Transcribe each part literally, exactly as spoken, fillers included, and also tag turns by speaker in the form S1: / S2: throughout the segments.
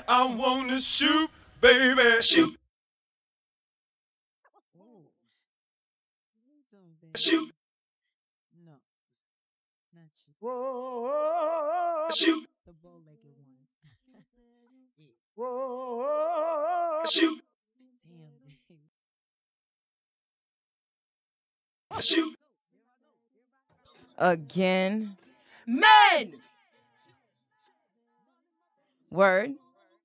S1: I wanna shoot, baby, shoot, shoot,
S2: No, not you.
S1: shoot,
S2: The bow-legged one. Yeah.
S1: shoot,
S2: Damn, baby.
S1: shoot.
S3: Again. Men! Word.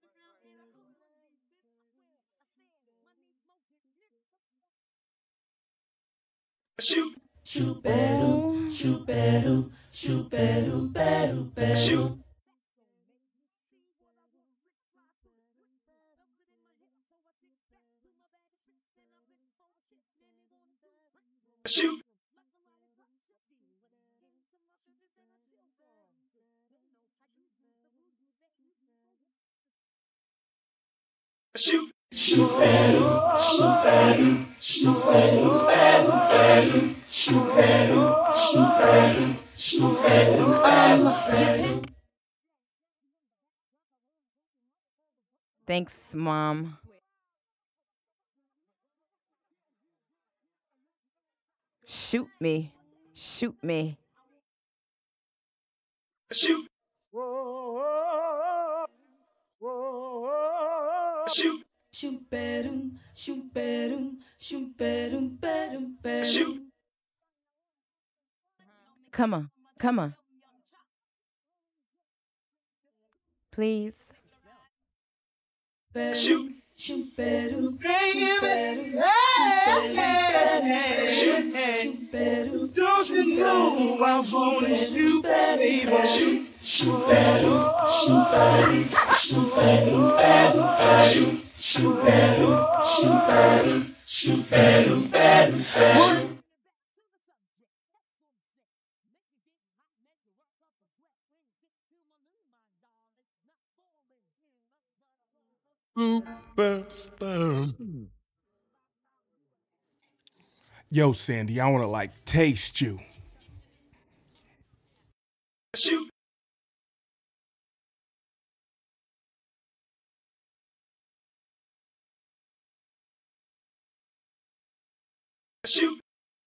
S1: Shoot,
S4: Shoop better, shoop better, shoop better, better, better.
S1: shoot, shoot, shoot,
S4: Shoop better, shoop better, shoop better, better, better. Shoop better, shoop better, shoop better, better, better.
S3: Thanks, Mom. Shoot me. Shoot me.
S1: shoot, shoot,
S4: Shoop better, shoop better, shoop better, better, better.
S1: shoot,
S3: Come on. Come on. Please.
S1: shoot,
S4: Shoop better, shoop better, shoop better, shoot better.
S1: don't you know I wanna shoot, baby, shoot,
S4: Shoop better, shoop better, shoop better, better, better. Shoop better, shoop better, shoop better, better, better.
S5: Yo, Sandy, I want to like taste you.
S1: shoot, shoot,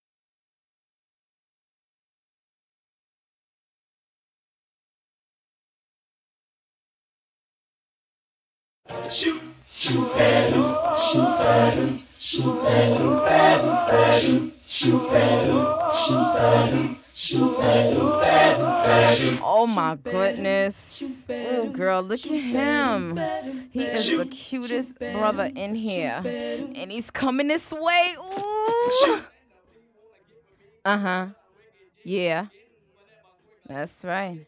S1: shoot,
S4: Shoop better, shoop better, shoop better, better, better. Shoop better, shoop better, shoop better, better, better.
S3: Oh my goodness. Oh, girl, look at him. He is the cutest brother in here. And he's coming this way. Ooh. Uh huh. Yeah. That's right.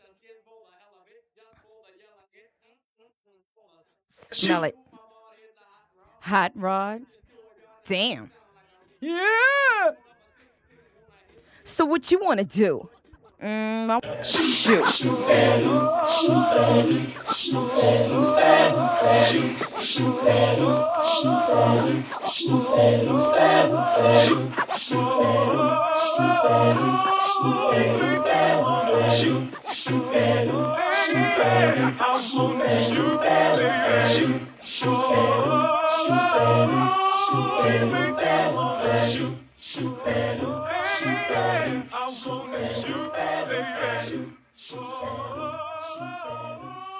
S3: Smell it. Hot rod. Damn. Yeah. So what you want to do? Mm, I- shoot.
S4: Shoop better, shoop better, shoop better, better, better. Shoop better, shoop better, shoop better, better, better. Shoop better, shoop better, shoop better, better, better. Shoop better, shoop better, shoop better, better, better. Shoop better, shoop better, shoop better, better, better. Shoop better, shoop better,
S1: I wanna shoot, baby, shoot,
S4: shoop better, shoop better.